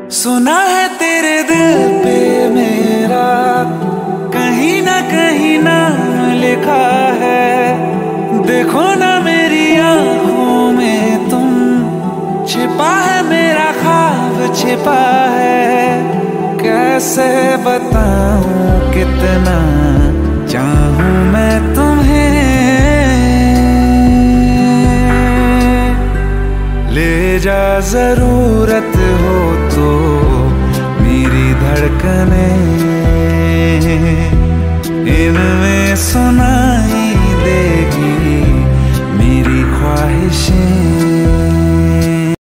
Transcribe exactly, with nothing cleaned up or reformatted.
सुना है तेरे दिल पे मेरा कहीं ना कहीं नाम लिखा है। देखो ना मेरी आंखों में तुम, छिपा है मेरा ख्वाब छिपा है। कैसे बताऊं कितना चाहूं मैं तुम्हें। ले जा जरूरत हो तो मेरी धड़कने, इनमें सुनाई देगी मेरी ख्वाहिशें।